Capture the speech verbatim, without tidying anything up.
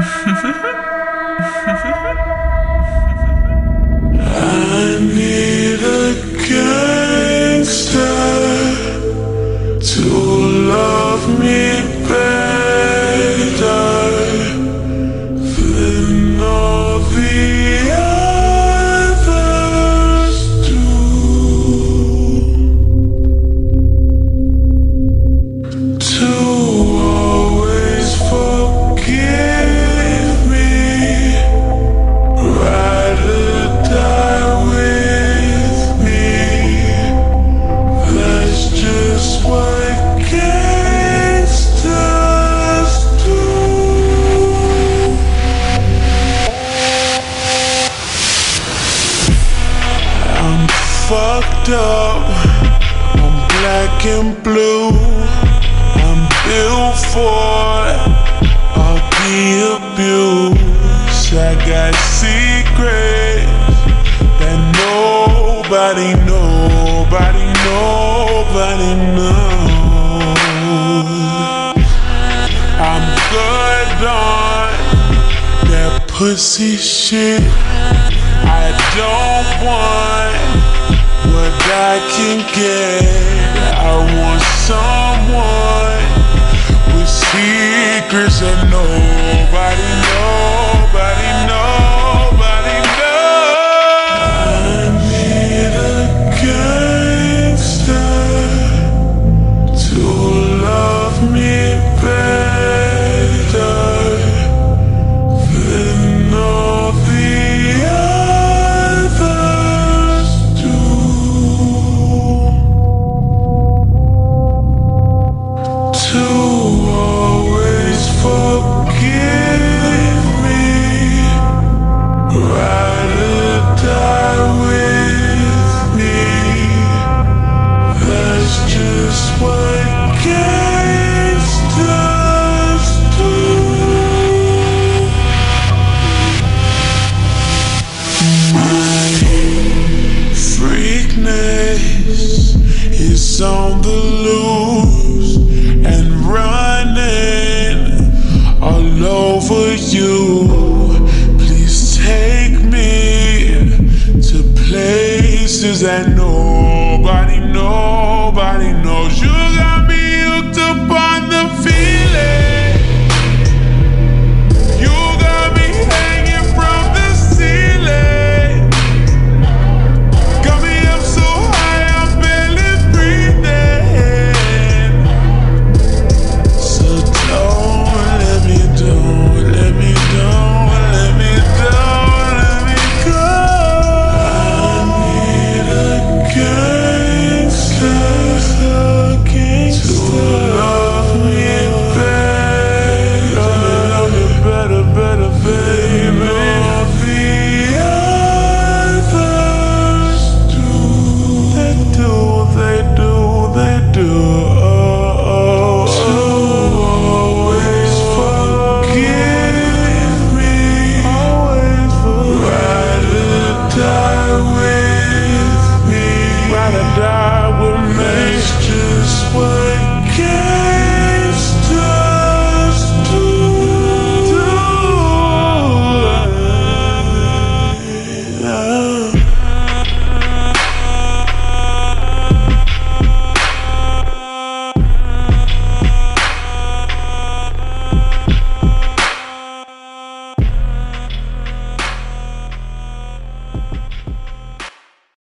I need a gangster to love me better than all the others do. To always forgive me, ride or die with me. That's just what gangsters do. I'm fucked up, I'm black and blue. I'm built for all the abuse. I got secrets that nobody, nobody, nobody knows. I'm good on that pussy shit. I don't want what I can get. I want someone with secrets that nobody, nobody, nobody knows. I need a gangster to love me better than all the others do. To always forgive me, ride or die with me. That's just what gangsters do. My freakness is on the loose and running all over you. Please take me to places that nobody, nobody knows. You